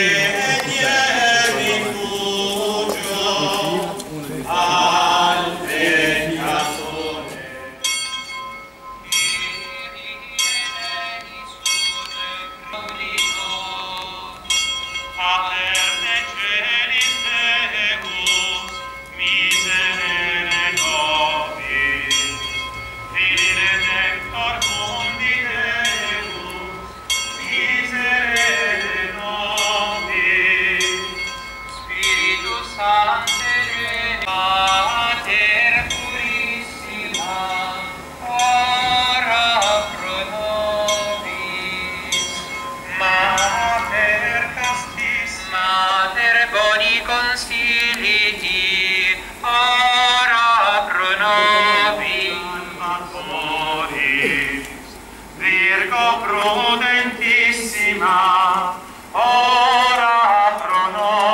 Prudentissima, ora pro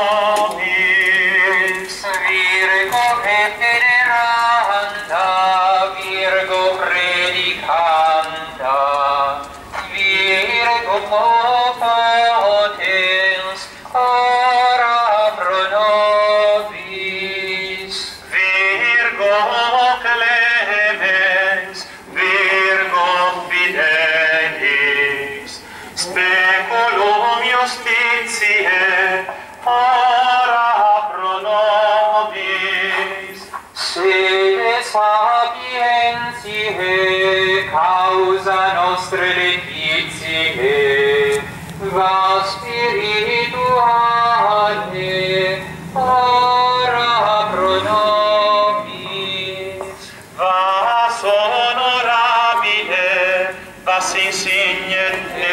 nobis. Virgo veneranda, Virgo predicanda, Virgo potens, ora pro nobis. Virgo clemens, Virgo fidelis, speculum justitiae, ora pro nobis. Sede sapientiae, causa nostre letitiae, va spirituale, ora pro nobis. Vas honorabile, vas insigne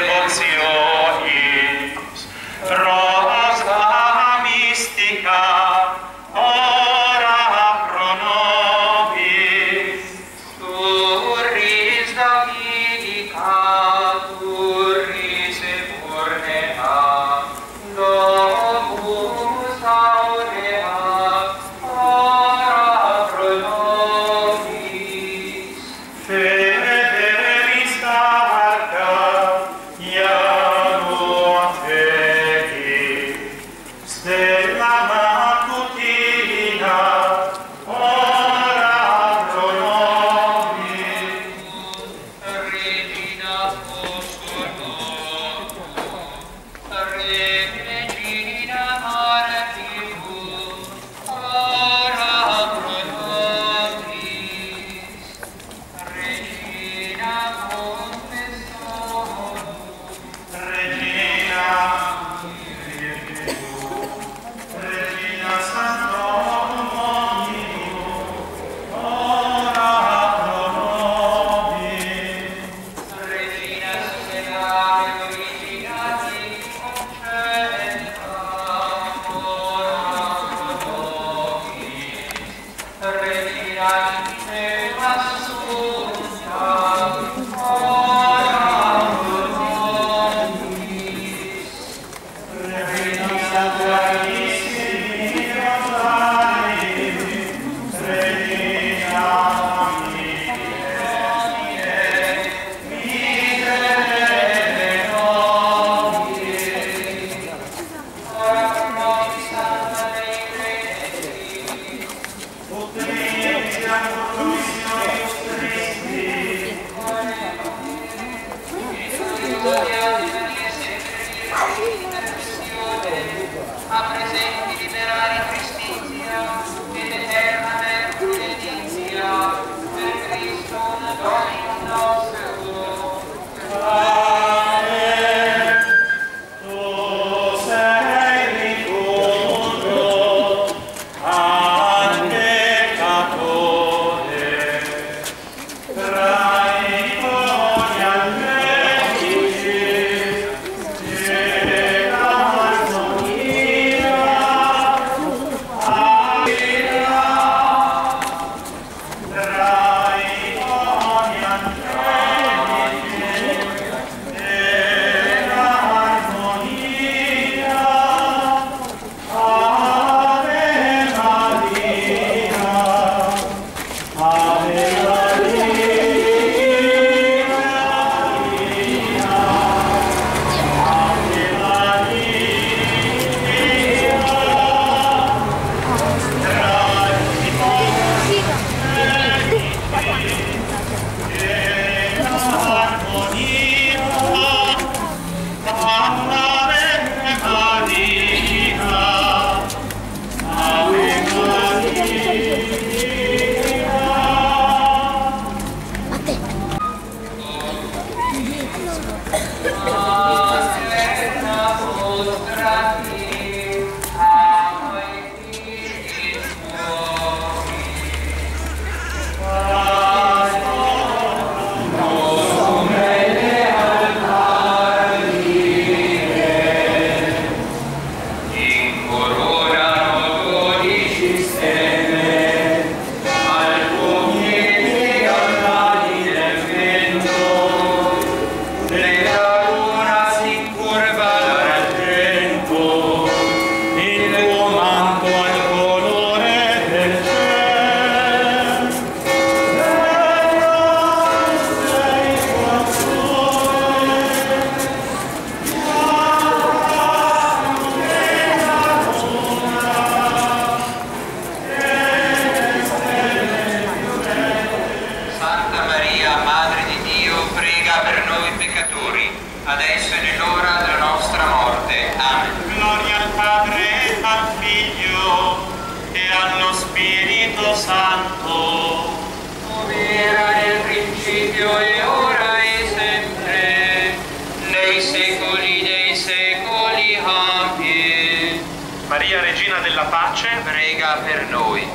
devotionis, rosa mystica, ora pro nobis. Turris Davidica, turris Epurnea, domus aurea, ora pro nobis. Federis carta, ianum fedi, stella matutina, ora pro nobis. Regina Apostolorum, Regina Martyribus, ora pro nobis. Regina Confessorum, Regina Regina Sanctorum Omnium, ora pro nobis. Regina Sperae originatis cum caeli, dallo Spirito Santo, come era nel principio e ora e sempre, nei secoli dei secoli. Amen. Maria, Regina della Pace, Prega per noi.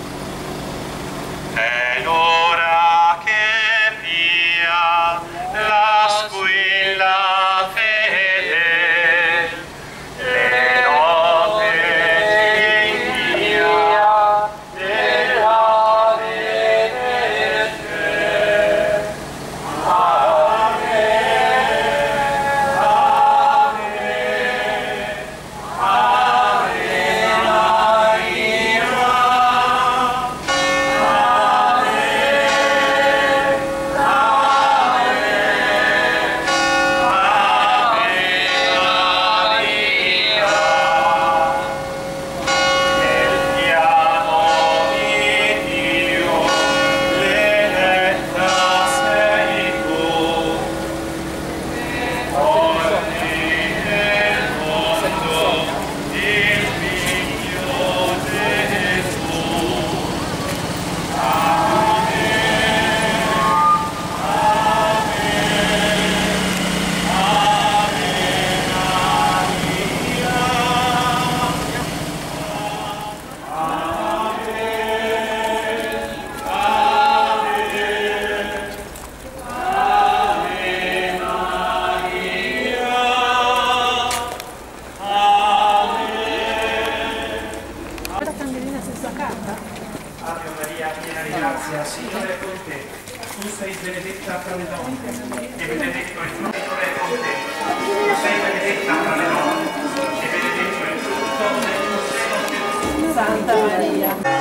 è l'ora che via la squilla fede, le note via della venezia. Ave Maria, piena di grazia, Signore è con te. Tu sei benedetta tra le donne e benedetto il frutto è con te. Tu sei benedetta tra le donne e benedetto il frutto del tuo seno, Gesù. Santa Maria.